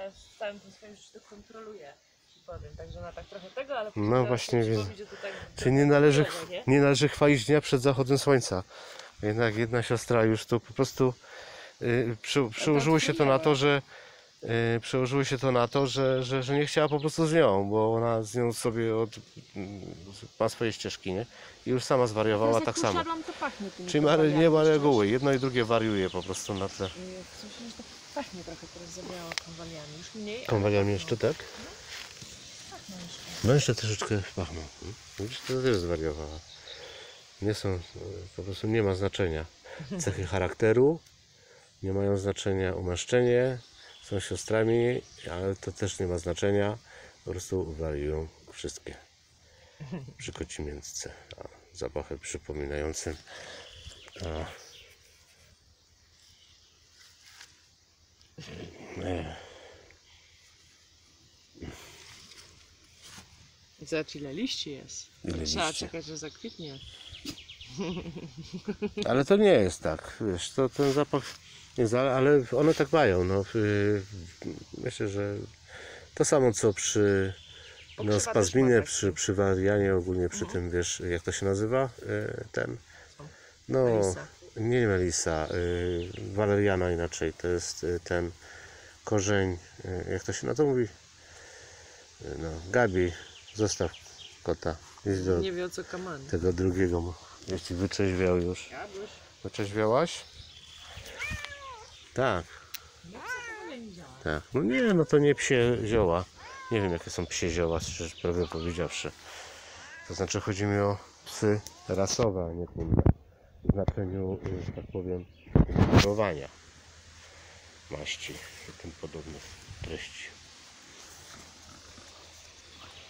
ja w całym tym swoim życiu to kontroluję, ci powiem. Także ona tak trochę tego, ale No właśnie wiem. wiem. Czyli nie należy chwalić dnia przed zachodem słońca. Jednak jedna siostra już tu po prostu przełożyło się to na to, że że nie chciała po prostu z nią, bo ona z nią sobie ma swoje ścieżki, nie? I już sama zwariowała tak samo. To pachnie tymi Czyli nie ma reguły, jedno i drugie wariuje po prostu na tle. Coś mi to pachnie trochę teraz zawiało konwaliami. Już mniej. Konwaliami jeszcze tak? Pachną jeszcze. No jeszcze troszeczkę pachną. Widzisz, to też zwariowała. Nie są, po prostu nie ma znaczenia. Cechy charakteru nie mają znaczenia, umaszczenie, są siostrami, ale to też nie ma znaczenia. Po prostu wariują wszystkie. Przy kocimiętce. Zapachem przypominającym. Zobacz, ile liści jest. Ile Trzeba liści? czekać, że zakwitnie. Ale to nie jest tak, wiesz, to ten zapach jest, ale one tak mają, no. Myślę, że to samo co przy spazminie, przy warianie, ogólnie przy tym, wiesz, jak to się nazywa, ten, no, Melisa. nie melisa, waleriana inaczej, to jest ten korzeń, jak to się na to mówi, no, Gabi, zostaw kota, idź do Nie wie o co kamany. tego drugiego, jeśli wyczeźwiał już. Jadłeś? Wyczeźwiałaś? Tak, No co nie widziałam. tak. No nie, no to nie psie zioła. Nie wiem jakie są psie zioła, szczerze prawdę powiedziawszy. To znaczy chodzi mi o psy rasowe, a nie inne. W znaczeniu, że tak powiem, kolorowania maści i tym podobnych.